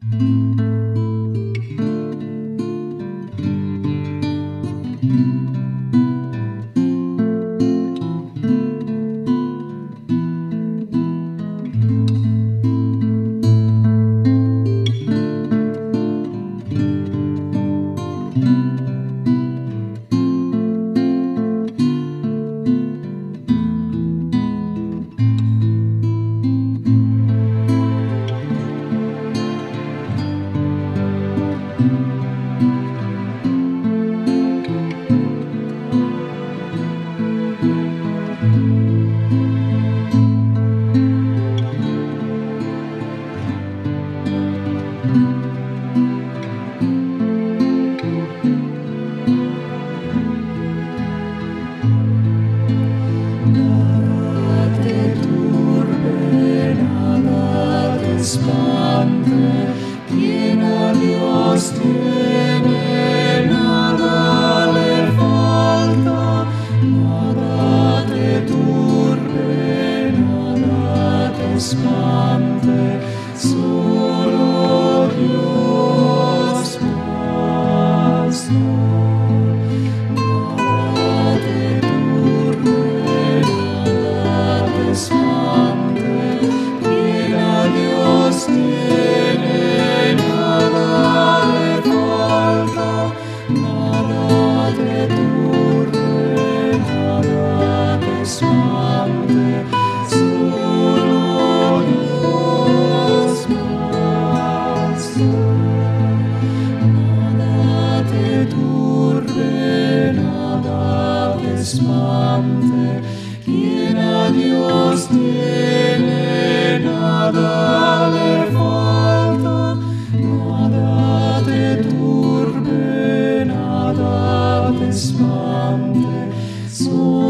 Quien a Dios tiene, nada le falta, nada te turbe, nada te espante, solo Dios basta. Nada te turbe, nada te espante, quien a Dios tiene, nada le falta, nada te turbe, nada te espante, solo Dios basta. Nada te turbe, nada te espante, quien a Dios tiene, nada le falta, nada te turbe, nada te espante, solo